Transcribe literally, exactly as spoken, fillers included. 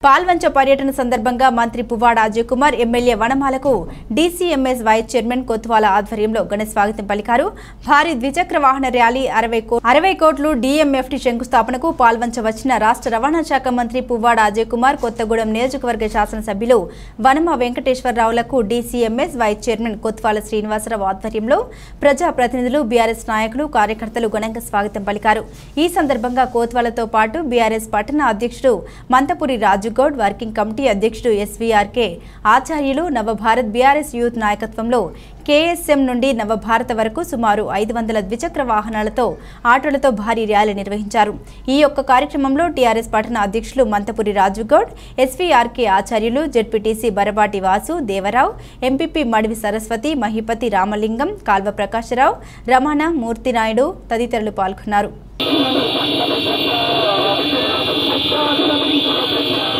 పాల్వంచ పర్యటన సందర్భంగా మంత్రి పువ్వాడ అజయ్ కుమార్ ఎమ్మెల్యే వనమాలకు డీసీఎంఎస్ వైస్ చైర్మన్ కొత్వాల ఆధ్వర్యంలో ఘన స్వాగతం పలికారు. భారీ ద్విచక్ర వాహన ర్యాలీ అరవై కోట్లు డీఎంఎఫ్టీ శంకుస్థాపనకు పాల్వంచ వచ్చిన రాష్ట్ర రవాణా శాఖ మంత్రి పువ్వాడ అజయ్ కుమార్ కొత్తగూడెం నియోజకవర్గ శాసనసభ్యులు వనమ వెంకటేశ్వరరావులకు DCMS vice chairman Kothwala Srinivasarao ఆధ్వర్యంలో ప్రజాప్రతినిధులు బీఆర్ఎస్ నాయకులు కార్యకర్తలు ఘనంగా స్వాగతం పలికారు. ఈ సందర్భంగా కోత్వాలతో పాటు బీఆర్ఎస్ పట్టణ అధ్యక్షుడు మంతపురి రాజు గౌడ్, వర్కింగ్ కమిటీ అధ్యక్షుడు SVRK Acharyulu, Navabharat BRS youth నాయకత్వంలో కేఎస్ఎం నుండి నవభారత వరకు సుమారు ఐదు వందల ద్విచక్ర వాహనాలతో ఆటోలతో భారీ ర్యాలీ నిర్వహించారు. ఈ యొక్క కార్యక్రమంలో టీఆర్ఎస్ పట్టణ అధ్యక్షులు Manthapuri Raju Goud, SVRK Acharyulu, ZPTC Barabati Vasu, Devarao, MPP Madivi Saraswati, Mahipati Ramalingam, Kalva Prakasarao, Ramana, Murthinaidu తదితరులు పాల్గొన్నారు.